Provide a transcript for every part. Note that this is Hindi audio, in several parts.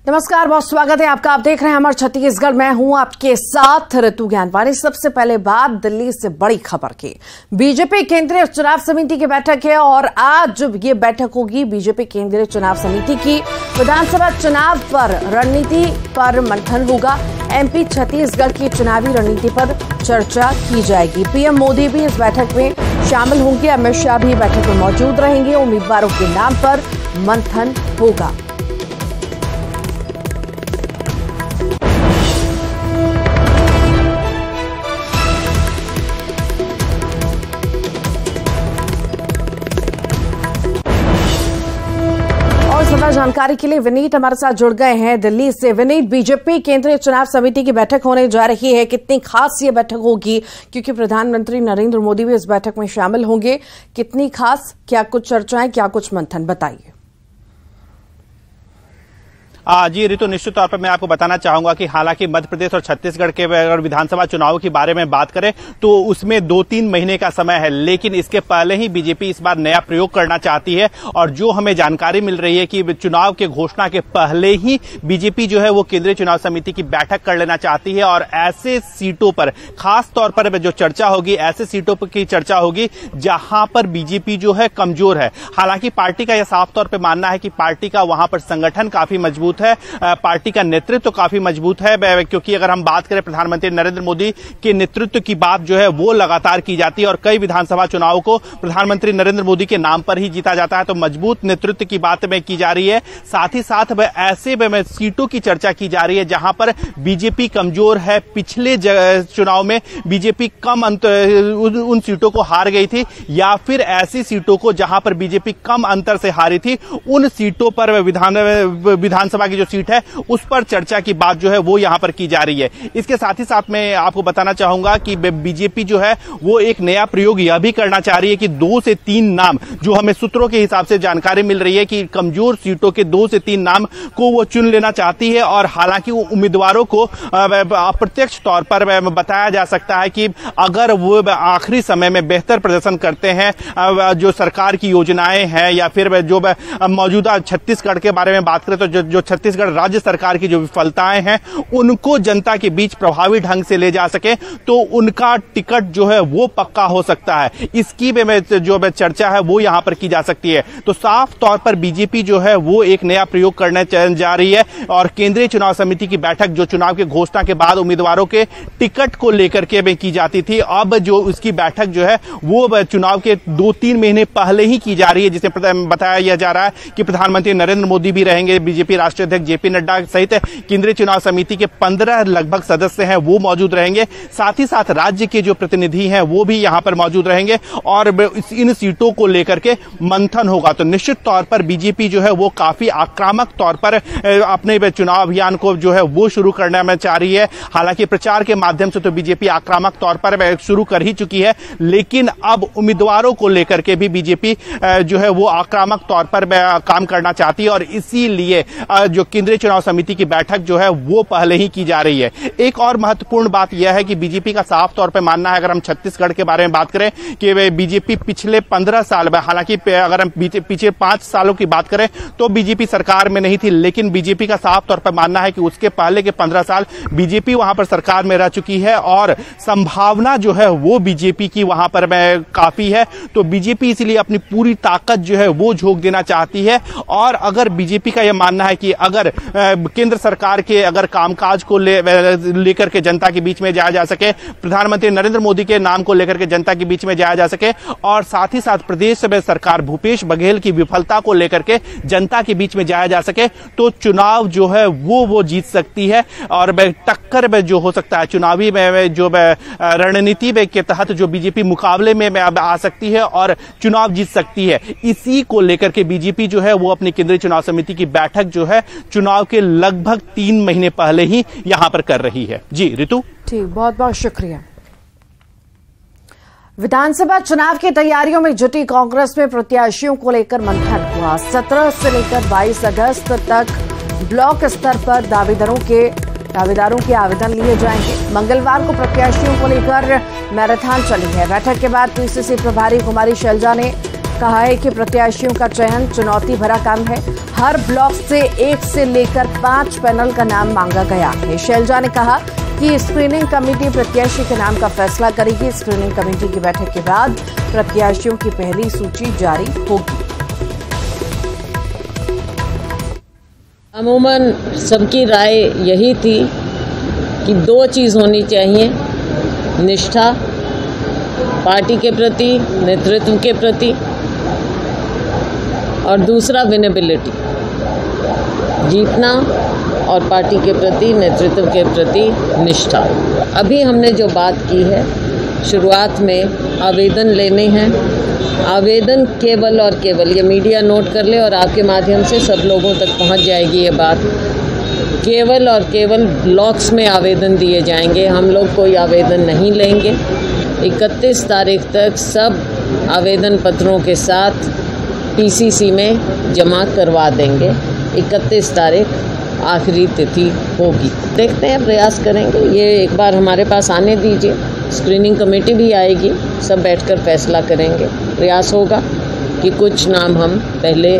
नमस्कार, बहुत स्वागत है आपका। आप देख रहे हैं अमर छत्तीसगढ़। मैं हूं आपके साथ ऋतु ज्ञानवानी। सबसे पहले बात दिल्ली से बड़ी खबर की। बीजेपी केंद्रीय चुनाव समिति की बैठक है और आज ये बैठक होगी बीजेपी केंद्रीय चुनाव समिति की। विधानसभा चुनाव पर रणनीति पर मंथन होगा। एमपी छत्तीसगढ़ की चुनावी रणनीति पर चर्चा की जाएगी। पीएम मोदी भी इस बैठक में शामिल होंगे। अमित शाह भी बैठक में मौजूद रहेंगे। उम्मीदवारों के नाम पर मंथन होगा। ज्यादा जानकारी के लिए विनीत हमारे साथ जुड़ गए हैं दिल्ली से। विनीत, बीजेपी केंद्रीय चुनाव समिति की बैठक होने जा रही है, कितनी खास ये बैठक होगी? क्योंकि प्रधानमंत्री नरेंद्र मोदी भी इस बैठक में शामिल होंगे। कितनी खास, क्या कुछ चर्चाएं, क्या कुछ मंथन, बताइए। जी ऋतु, निश्चित तौर पर मैं आपको बताना चाहूंगा कि हालांकि मध्य प्रदेश और छत्तीसगढ़ के अगर विधानसभा चुनाव के बारे में बात करें तो उसमें 2-3 महीने का समय है, लेकिन इसके पहले ही बीजेपी इस बार नया प्रयोग करना चाहती है। और जो हमें जानकारी मिल रही है कि चुनाव के घोषणा के पहले ही बीजेपी जो है वो केंद्रीय चुनाव समिति की बैठक कर लेना चाहती है और ऐसे सीटों पर, खास तौर पर जो चर्चा होगी, ऐसे सीटों पर की चर्चा होगी जहां पर बीजेपी जो है कमजोर है। हालांकि पार्टी का यह साफ तौर पर मानना है कि पार्टी का वहां पर संगठन काफी मजबूत है, पार्टी का नेतृत्व तो काफी मजबूत है, क्योंकि अगर हम बात करें प्रधानमंत्री नरेंद्र मोदी के नेतृत्व की बात जो है वो लगातार की जाती है और कई विधानसभा चुनाव को प्रधानमंत्री नरेंद्र मोदी के नाम पर ही जीता जाता है। तो मजबूत नेतृत्व की बात में की जा रही है। साथ ही साथ ऐसे सीटों की चर्चा की जा रही है जहां पर बीजेपी कमजोर है। पिछले चुनाव में बीजेपी कम उन सीटों को हार गई थी, या फिर ऐसी सीटों को जहां पर बीजेपी कम अंतर से हारी थी, उन सीटों पर विधानसभा की जो सीट है उस पर चर्चा की बात जो है वो यहां पर की जा रही है। इसके साथ ही साथ मैं आपको बताना चाहूंगा कि बीजेपी जो है वो एक नया प्रयोग यह भी करना चाह रही है कि 2 से 3 नाम, जो हमें सूत्रों के हिसाब से जानकारी मिल रही है कि कमजोर सीटों के 2 से 3 नाम को वो चुन लेना चाहती है। और हालांकि उम्मीदवारों को अप्रत्यक्ष तौर पर बताया जा सकता है कि अगर वो आखिरी समय में बेहतर प्रदर्शन करते हैं, जो सरकार की योजनाएं हैं या फिर जो मौजूदा छत्तीसगढ़ के बारे में बात करें तो जो छत्तीसगढ़ राज्य सरकार की जो विफलताएं हैं उनको जनता के बीच प्रभावी ढंग से ले जा सके तो उनका टिकट जो है वो पक्का हो सकता है। इसकी जो चर्चा है वो यहां पर की जा सकती है। तो साफ तौर पर बीजेपी जो है वो एक नया प्रयोग करने जा रही है और केंद्रीय चुनाव समिति की बैठक जो चुनाव की घोषणा के बाद उम्मीदवारों के टिकट को लेकर के की जाती थी, अब जो उसकी बैठक जो है वो चुनाव के 2-3 महीने पहले ही की जा रही है, जिसमें बताया जा रहा है कि प्रधानमंत्री नरेंद्र मोदी भी रहेंगे, बीजेपी राष्ट्रीय अध्यक्ष जेपी नड्डा सहित केंद्रीय चुनाव समिति के 15 लगभग सदस्य हैं वो मौजूद रहेंगे। साथ ही साथ राज्य के जो प्रतिनिधि हैं वो भी यहां पर मौजूद रहेंगे और इन सीटों को लेकर के मंथन होगा। तो निश्चित तौर पर बीजेपी जो है वो काफी आक्रामक तौर पर अपने चुनाव अभियान को जो है वो शुरू करने में चाह रही है। हालांकि प्रचार के माध्यम से तो बीजेपी आक्रामक तौर पर शुरू कर ही चुकी है, लेकिन अब उम्मीदवारों को लेकर के भी बीजेपी जो है वो आक्रामक तौर पर काम करना चाहती है और इसीलिए जो केंद्रीय चुनाव समिति की बैठक जो है वो पहले ही की जा रही है। एक और महत्वपूर्ण बात यह है कि बीजेपी का साफ तौर पर मानना है, अगर हम छत्तीसगढ़ के बारे में बात करें, कि बीजेपी पिछले 15 साल में, हालांकि अगर हम पिछले 5 सालों की बात करें तो बीजेपी सरकार में नहीं थी, लेकिन बीजेपी का साफ तौर पर मानना है कि उसके पहले के 15 साल बीजेपी वहां पर सरकार में रह चुकी है और संभावना जो है वो बीजेपी की वहां पर काफी है। तो बीजेपी इसलिए अपनी पूरी ताकत जो है वो झोंक देना चाहती है। और अगर बीजेपी का यह मानना है कि अगर केंद्र सरकार के अगर कामकाज को लेकर के जनता के बीच में जाया जा सके, प्रधानमंत्री नरेंद्र मोदी के नाम को लेकर के जनता के बीच में जाया जा सके और साथ ही साथ प्रदेश में सरकार भूपेश बघेल की विफलता को लेकर के जनता के बीच में जाया जा सके, तो चुनाव जो है वो जीत सकती है और टक्कर में जो हो सकता है चुनावी में जो रणनीति के तहत जो बीजेपी मुकाबले में अब आ सकती है और चुनाव जीत सकती है। इसी को लेकर के बीजेपी जो है वो अपनी केंद्रीय चुनाव समिति की बैठक जो है चुनाव के लगभग 3 महीने पहले ही यहां पर कर रही है। जी ऋतु, ठीक, बहुत बहुत शुक्रिया। विधानसभा चुनाव की तैयारियों में जुटी कांग्रेस में प्रत्याशियों को लेकर मंथन हुआ। 17 से लेकर 22 अगस्त तक ब्लॉक स्तर पर दावेदारों के आवेदन लिए जाएंगे। मंगलवार को प्रत्याशियों को लेकर मैराथन चली है। बैठक के बाद पीसीसी प्रभारी कुमारी शैलजा ने कहा है कि प्रत्याशियों का चयन चुनौती भरा काम है। हर ब्लॉक से 1 से लेकर 5 पैनल का नाम मांगा गया है। शैलजा ने कहा कि स्क्रीनिंग कमेटी प्रत्याशी के नाम का फैसला करेगी। स्क्रीनिंग कमेटी की बैठक के बाद प्रत्याशियों की पहली सूची जारी होगी। अमूमन सबकी राय यही थी कि 2 चीज़ होनी चाहिए, निष्ठा पार्टी के प्रति, नेतृत्व के प्रति, और दूसरा विनेबिलिटी, जीतना और पार्टी के प्रति, नेतृत्व के प्रति निष्ठा। अभी हमने जो बात की है, शुरुआत में आवेदन लेने हैं। आवेदन केवल और केवल, ये मीडिया नोट कर ले और आपके माध्यम से सब लोगों तक पहुंच जाएगी ये बात, केवल और केवल ब्लॉक्स में आवेदन दिए जाएंगे। हम लोग कोई आवेदन नहीं लेंगे। 31 तारीख तक सब आवेदन पत्रों के साथ पीसीसी में जमा करवा देंगे। 31 तारीख आखिरी तिथि होगी। देखते हैं, प्रयास करेंगे। ये एक बार हमारे पास आने दीजिए, स्क्रीनिंग कमेटी भी आएगी, सब बैठकर फैसला करेंगे। प्रयास होगा कि कुछ नाम हम पहले।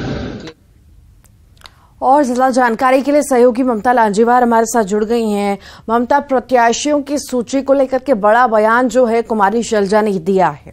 और ज्यादा जानकारी के लिए सहयोगी ममता लांजीवार हमारे साथ जुड़ गई हैं। ममता, प्रत्याशियों की सूची को लेकर के बड़ा बयान जो है कुमारी शैलजा ने दिया है।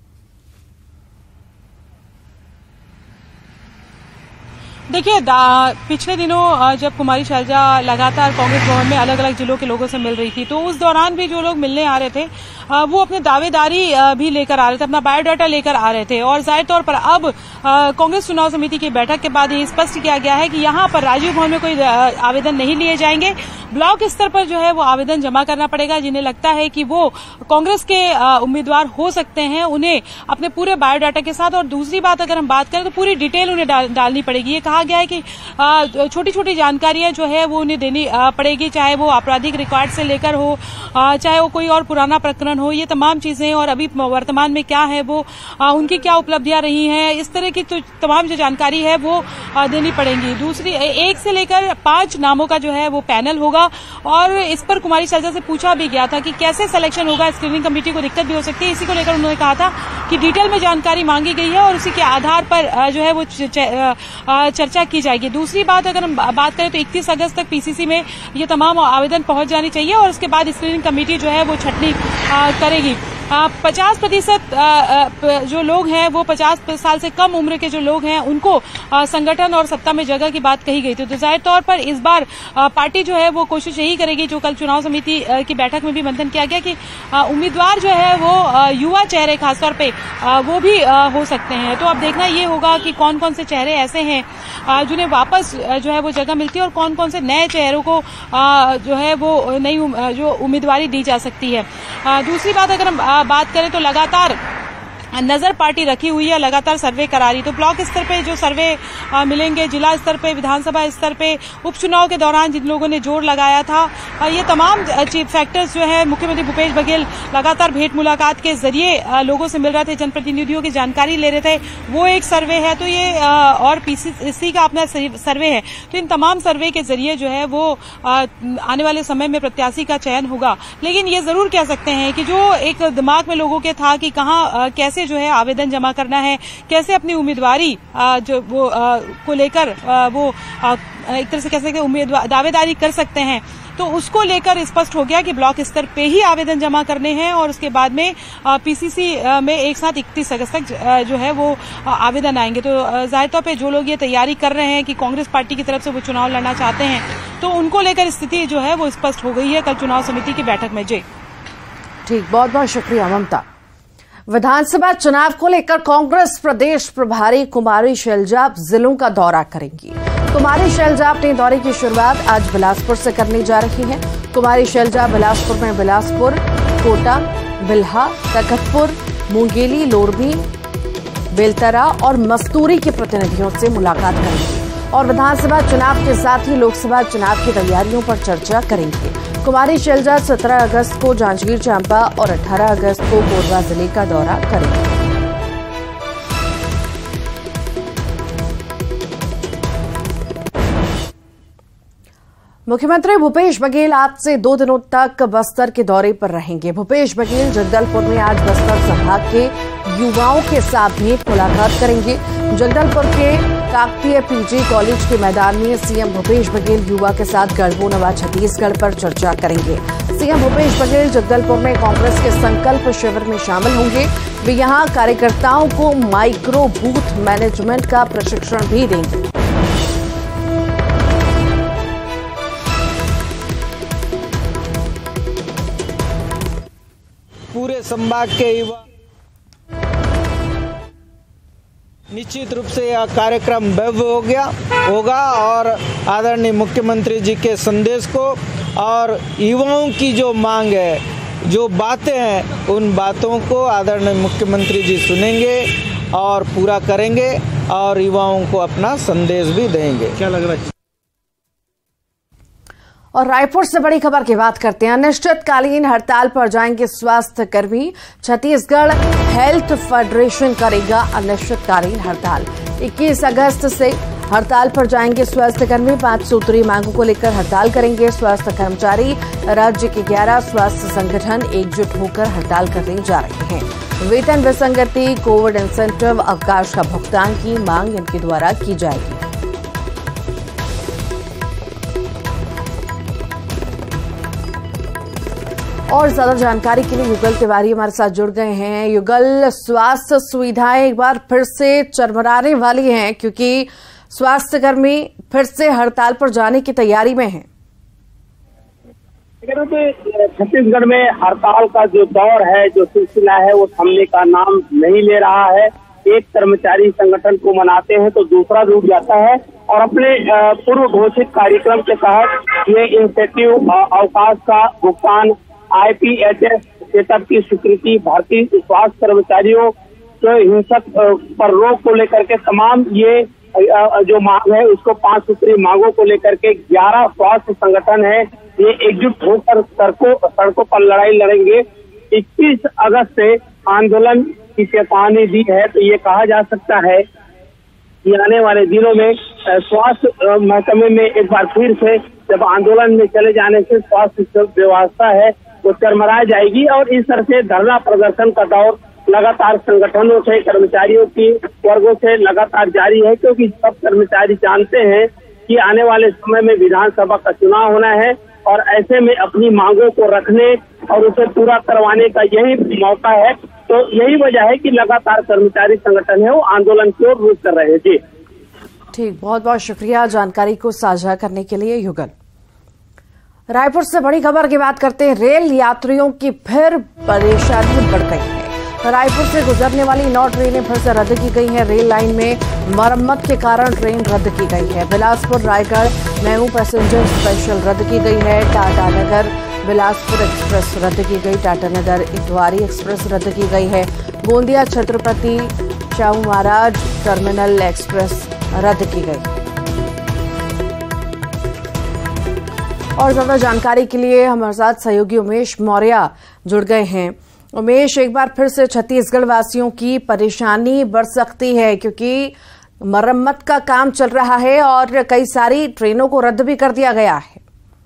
देखिए, पिछले दिनों जब कुमारी शैलजा लगातार कांग्रेस भवन में अलग अलग जिलों के लोगों से मिल रही थी, तो उस दौरान भी जो लोग मिलने आ रहे थे वो अपने दावेदारी भी लेकर आ रहे थे, अपना बायोडाटा लेकर आ रहे थे। और जाहिर तौर पर अब कांग्रेस चुनाव समिति की बैठक के बाद ये स्पष्ट किया गया है कि यहां पर राजीव भवन में कोई आवेदन नहीं लिए जाएंगे। ब्लॉक स्तर पर जो है वो आवेदन जमा करना पड़ेगा। जिन्हें लगता है कि वो कांग्रेस के उम्मीदवार हो सकते हैं, उन्हें अपने पूरे बायोडाटा के साथ, और दूसरी बात अगर हम बात करें तो पूरी डिटेल उन्हें डालनी पड़ेगी। ये कहा गया है कि छोटी छोटी जानकारियां जो है वो उन्हें देनी पड़ेगी, चाहे वो आपराधिक रिकॉर्ड से लेकर हो, चाहे वो कोई और पुराना प्रकरण हो, ये तमाम चीजें, और अभी वर्तमान में क्या है वो उनकी क्या उपलब्धियां रही हैं, इस तरह की तो तमाम जो जानकारी है वो देनी पड़ेगी। दूसरी, 1 से लेकर 5 नामों का जो है वो पैनल होगा, और इस पर कुमारी शैलजा से पूछा भी गया था कि कैसे सिलेक्शन होगा, स्क्रीनिंग कमेटी को दिक्कत भी हो सकती है। इसी को लेकर उन्होंने कहा था कि डिटेल में जानकारी मांगी गई है और उसी के आधार पर जो है वो चर्चा की जाएगी। दूसरी बात, अगर हम बात करें तो 31 अगस्त तक पीसीसी में ये तमाम आवेदन पहुंच जानी चाहिए, और उसके बाद स्क्रीनिंग कमेटी जो है वो छटनी करेगी। 50% जो लोग हैं वो 50 साल से कम उम्र के जो लोग हैं उनको संगठन और सत्ता में जगह की बात कही गई थी। तो जाहिर तौर पर इस बार पार्टी जो है वो कोशिश यही करेगी, जो कल चुनाव समिति की बैठक में भी मंथन किया गया, कि उम्मीदवार जो है वो युवा चेहरे खासतौर पे वो भी हो सकते हैं। तो अब देखना ये होगा कि कौन कौन से चेहरे ऐसे हैं जिन्हें वापस जो है वो जगह मिलती है, और कौन कौन से नए चेहरों को जो है वो नई जो उम्मीदवारी दी जा सकती है। दूसरी बात, अगर हम बात करें तो लगातार नजर पार्टी रखी हुई है, लगातार सर्वे करा रही। तो ब्लॉक स्तर पे जो सर्वे मिलेंगे, जिला स्तर पे, विधानसभा स्तर पे, उपचुनाव के दौरान जिन लोगों ने जोर लगाया था, ये तमाम फैक्टर्स जो है मुख्यमंत्री भूपेश बघेल लगातार भेंट मुलाकात के जरिए लोगों से मिल रहे थे, जनप्रतिनिधियों की जानकारी ले रहे थे, वो एक सर्वे है। तो ये और पीसीसी का अपना सर्वे है। तो इन तमाम सर्वे के जरिए जो है वो आने वाले समय में प्रत्याशी का चयन होगा। लेकिन ये जरूर कह सकते हैं कि जो एक दिमाग में लोगों के था कि कहाँ कैसे जो है आवेदन जमा करना है, कैसे अपनी उम्मीदवारी जो वो को लेकर वो एक तरह से कह सकते हैं दावेदारी कर सकते हैं, तो उसको लेकर स्पष्ट हो गया कि ब्लॉक स्तर पे ही आवेदन जमा करने हैं, और उसके बाद में पीसीसी में एक साथ 31 अगस्त तक जो है वो आवेदन आएंगे। तो जाहिर तौर पे जो लोग ये तैयारी कर रहे हैं कि कांग्रेस पार्टी की तरफ से वो चुनाव लड़ना चाहते हैं, तो उनको लेकर स्थिति जो है वो स्पष्ट हो गई है कल चुनाव समिति की बैठक में। जी ठीक, बहुत बहुत शुक्रिया ममता। विधानसभा चुनाव को लेकर कांग्रेस प्रदेश प्रभारी कुमारी शैलजा जिलों का दौरा करेंगी। कुमारी शैलजा अपने दौरे की शुरुआत आज बिलासपुर से करने जा रही हैं। कुमारी शैलजा बिलासपुर में बिलासपुर, कोटा, बिल्हा, तखतपुर, मुंगेली, लोरभी, बेलतरा और मस्तूरी के प्रतिनिधियों से मुलाकात करेंगी और विधानसभा चुनाव के साथ ही लोकसभा चुनाव की तैयारियों पर चर्चा करेंगे। कुमारी शैलजा 17 अगस्त को जांजगीर चांपा और 18 अगस्त को कोरबा जिले का दौरा करेंगे। मुख्यमंत्री भूपेश बघेल आज से 2 दिनों तक बस्तर के दौरे पर रहेंगे। भूपेश बघेल जगदलपुर में आज बस्तर संभाग के युवाओं के साथ भेंट मुलाकात करेंगे। जगदलपुर के काकतीय पीजी कॉलेज के मैदान में सीएम भूपेश बघेल युवा के साथ गढ़बो नवा छत्तीसगढ़ पर चर्चा करेंगे। सीएम भूपेश बघेल जगदलपुर में कांग्रेस के संकल्प शिविर में शामिल होंगे। वे यहां कार्यकर्ताओं को माइक्रो बूथ मैनेजमेंट का प्रशिक्षण भी देंगे। पूरे संभाग के युवा निश्चित रूप से यह कार्यक्रम भव्य होगा और आदरणीय मुख्यमंत्री जी के संदेश को और युवाओं की जो मांग है, जो बातें हैं, उन बातों को आदरणीय मुख्यमंत्री जी सुनेंगे और पूरा करेंगे और युवाओं को अपना संदेश भी देंगे। क्या लग रहा है? और रायपुर से बड़ी खबर की बात करते हैं। अनिश्चितकालीन हड़ताल पर जाएंगे स्वास्थ्य कर्मी। छत्तीसगढ़ हेल्थ फेडरेशन करेगा अनिश्चितकालीन हड़ताल। 21 अगस्त से हड़ताल पर जाएंगे स्वास्थ्य कर्मी। 5 सूत्रीय मांगों को लेकर हड़ताल करेंगे स्वास्थ्य कर्मचारी। राज्य के 11 स्वास्थ्य संगठन एकजुट होकर हड़ताल करने जा रहे हैं। वेतन विसंगति, कोविड इंसेंटिव, अवकाश का भुगतान की मांग इनके द्वारा की जाएगी। और ज्यादा जानकारी के लिए युगल तिवारी हमारे साथ जुड़ गए हैं। युगल, स्वास्थ्य सुविधाएं एक बार फिर से चरमराने वाली हैं क्योंकि स्वास्थ्यकर्मी फिर से हड़ताल पर जाने की तैयारी में हैं। छत्तीसगढ़ में हड़ताल का जो दौर है, जो सिलसिला है, वो थमने का नाम नहीं ले रहा है। एक कर्मचारी संगठन को मनाते हैं तो दूसरा रुक जाता है और अपने पूर्व घोषित कार्यक्रम के तहत ये इंसेंटिव, अवकाश का भुगतान, IPHS सेटअप की स्वीकृति, भारतीय स्वास्थ्य कर्मचारियों के हिंसक पर रोक को लेकर के तमाम ये जो मांग है, उसको 5 सूत्रीय मांगों को लेकर के 11 स्वास्थ्य संगठन है, ये एकजुट होकर सड़कों पर लड़ाई लड़ेंगे। 21 अगस्त से आंदोलन की चेतावनी दी है। तो ये कहा जा सकता है कि आने वाले दिनों में स्वास्थ्य महकमे में एक बार फिर से जब आंदोलन में चले जाने से स्वास्थ्य व्यवस्था है वो चरमरा जाएगी। और इस तरह से धरना प्रदर्शन का दौर लगातार संगठनों से, कर्मचारियों की वर्गों से लगातार जारी है, क्योंकि सब कर्मचारी जानते हैं कि आने वाले समय में विधानसभा का चुनाव होना है और ऐसे में अपनी मांगों को रखने और उसे पूरा करवाने का यही मौका है। तो यही वजह है कि लगातार कर्मचारी संगठन है वो आंदोलन की ओर रुख कर रहे हैं। जी ठीक, बहुत बहुत शुक्रिया जानकारी को साझा करने के लिए युगल। रायपुर से बड़ी खबर की बात करते हैं। रेल यात्रियों की फिर परेशानी बढ़ गई है। रायपुर से गुजरने वाली 9 ट्रेनें फिर से रद्द की गई हैं। रेल लाइन में मरम्मत के कारण ट्रेन रद्द की गई है। Bilaspur Raigarh MEMU passenger special रद्द की गई है। टाटानगर बिलासपुर एक्सप्रेस रद्द की गई। टाटानगर इतवारी एक्सप्रेस रद्द की गई है। गोंदिया छत्रपति शाहू महाराज टर्मिनल एक्सप्रेस रद्द की गई। और ज्यादा जानकारी के लिए हमारे साथ सहयोगी उमेश मौर्य जुड़ गए हैं। उमेश, एक बार फिर से छत्तीसगढ़ वासियों की परेशानी बढ़ सकती है क्योंकि मरम्मत का काम चल रहा है और कई सारी ट्रेनों को रद्द भी कर दिया गया है।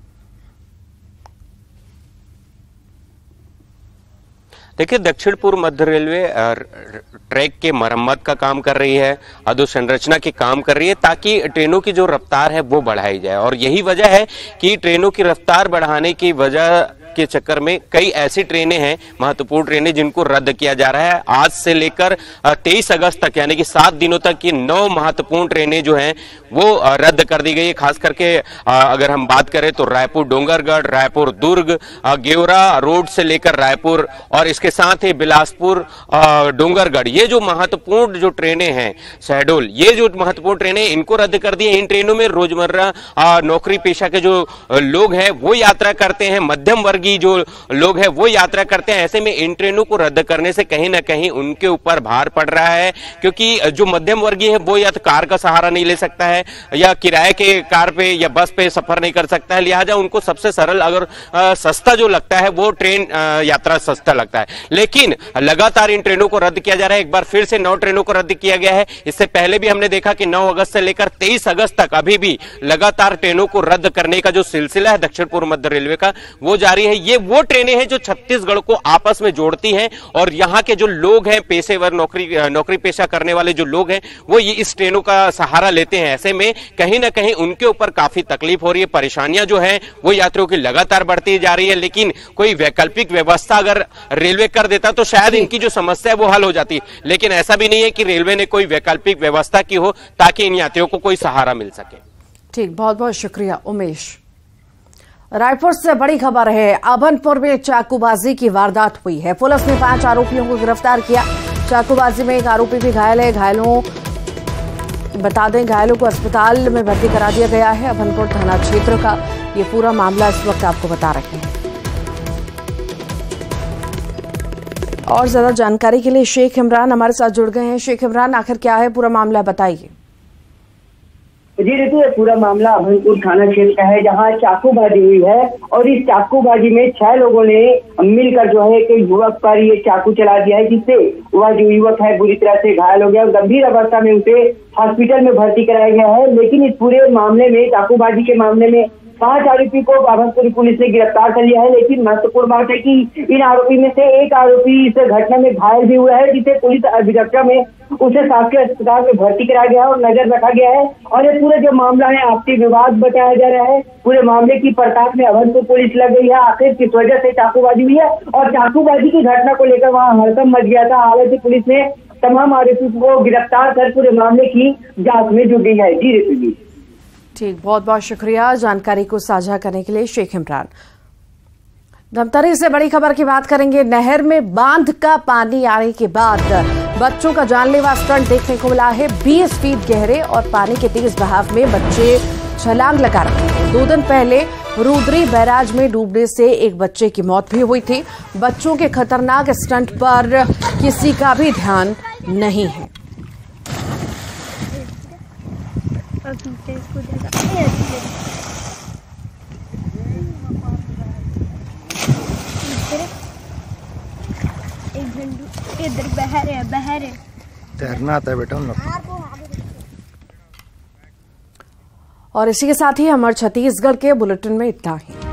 देखिए, दक्षिण पूर्व मध्य रेलवे ट्रैक के मरम्मत का काम कर रही है, अधोसंरचना के काम कर रही है ताकि ट्रेनों की जो रफ्तार है वो बढ़ाई जाए। और यही वजह है कि ट्रेनों की रफ्तार बढ़ाने की वजह के चक्कर में कई ऐसी ट्रेनें हैं, महत्वपूर्ण ट्रेनें, जिनको रद्द किया जा रहा है। आज से लेकर 23 अगस्त तक यानी कि 7 दिनों तक की 9 महत्वपूर्ण ट्रेनें जो हैं वो रद्द कर दी गई है। खास करके अगर हम बात करें तो रायपुर डोंगरगढ़, रायपुर दुर्ग, गेवरा रोड से लेकर रायपुर और इसके साथ ही बिलासपुर डोंगरगढ़, ये जो महत्वपूर्ण जो ट्रेनें हैं, शहडोल, ये जो महत्वपूर्ण ट्रेनें इनको रद्द कर दिए। इन ट्रेनों में रोजमर्रा नौकरी पेशा के जो लोग हैं वो यात्रा करते हैं, मध्यम वर्ग मध्यमवर्गीय जो लोग हैं वो यात्रा करते हैं। ऐसे में इन ट्रेनों को रद्द करने से कहीं ना कहीं उनके ऊपर भार पड़ रहा है, क्योंकि जो मध्यम वर्गीय है वो या तो कार का सहारा नहीं ले सकता है या किराए के कार पे या बस पे सफर नहीं कर सकता है। लिहाजा उनको सबसे सरल अगर सस्ता जो लगता है वो ट्रेन यात्रा सस्ता लगता है। लेकिन लगातार इन ट्रेनों को रद्द किया जा रहा है। एक बार फिर से 9 ट्रेनों को रद्द किया गया है। इससे पहले भी हमने देखा कि 9 अगस्त से लेकर 23 अगस्त तक अभी भी लगातार ट्रेनों को रद्द करने का जो सिलसिला है दक्षिण पूर्व मध्य रेलवे का वो जारी है। ये वो ट्रेनें हैं जो छत्तीसगढ़ को आपस में जोड़ती हैं और यहाँ के जो लोग हैं, पेशेवर नौकरी पेशा करने वाले जो लोग हैं, वो ये इस ट्रेनों का सहारा लेते हैं। ऐसे में कहीं ना कहीं उनके ऊपर काफी तकलीफ हो रही है, परेशानियां जो है वो यात्रियों की लगातार बढ़ती जा रही है। लेकिन कोई वैकल्पिक व्यवस्था अगर रेलवे कर देता तो शायद इनकी जो समस्या है वो हल हो जाती, लेकिन ऐसा भी नहीं है कि रेलवे ने कोई वैकल्पिक व्यवस्था की हो ताकि इन यात्रियों को कोई सहारा मिल सके। ठीक, बहुत बहुत शुक्रिया उमेश। रायपुर से बड़ी खबर है, अभनपुर में चाकूबाजी की वारदात हुई है। पुलिस ने 5 आरोपियों को गिरफ्तार किया। चाकूबाजी में एक आरोपी भी घायल है। बता दें, घायलों को अस्पताल में भर्ती करा दिया गया है। अभनपुर थाना क्षेत्र का ये पूरा मामला इस वक्त आपको बता रहे हैं। और ज्यादा जानकारी के लिए शेख इमरान हमारे साथ जुड़ गए हैं। शेख इमरान, आखिर क्या है पूरा मामला, बताइए। जी ऋतु, ये पूरा मामला अभनपुर थाना क्षेत्र का है, जहां चाकूबाजी हुई है और इस चाकूबाजी में 6 लोगों ने मिलकर जो है कि युवक पर ये चाकू चला दिया है, जिससे वह जो युवक है बुरी तरह से घायल हो गया और गंभीर अवस्था में उसे हॉस्पिटल में भर्ती कराया गया है। लेकिन इस पूरे मामले में, चाकूबाजी के मामले में 5 आरोपी को अभनपुर पुलिस ने गिरफ्तार कर लिया है। लेकिन महत्वपूर्ण बात है कि इन आरोपी में से एक आरोपी इस घटना में घायल भी हुआ है, जिसे पुलिस अभिरक्षा में उसे शासकीय अस्पताल में भर्ती कराया गया है और नजर रखा गया है। और ये पूरा जो मामला है आपसी विवाद बताया जा रहा है। पूरे मामले की पड़ताल में अभनपुर पुलिस लग गई है। आखिर किस वजह से चाकूबाजी हुई है और चाकूबाजी की घटना को लेकर वहाँ हड़कंप मच गया था। हालांकि पुलिस ने तमाम आरोपियों को गिरफ्तार कर पूरे मामले की जांच में जुट गई है। जी ऋतु। ठीक, बहुत बहुत शुक्रिया जानकारी को साझा करने के लिए शेख इमरान। धमतरी से बड़ी खबर की बात करेंगे। नहर में बांध का पानी आने के बाद बच्चों का जानलेवा स्टंट देखने को मिला है। 20 फीट गहरे और पानी के तेज बहाव में बच्चे छलांग लगा रहे हैं। 2 दिन पहले रुद्री बैराज में डूबने से एक बच्चे की मौत भी हुई थी। बच्चों के खतरनाक स्टंट पर किसी का भी ध्यान नहीं है। इधर बहर है तैरना आता है बेटा उन लोग। और इसी के साथ ही हमारे छत्तीसगढ़ के बुलेटिन में इतना ही।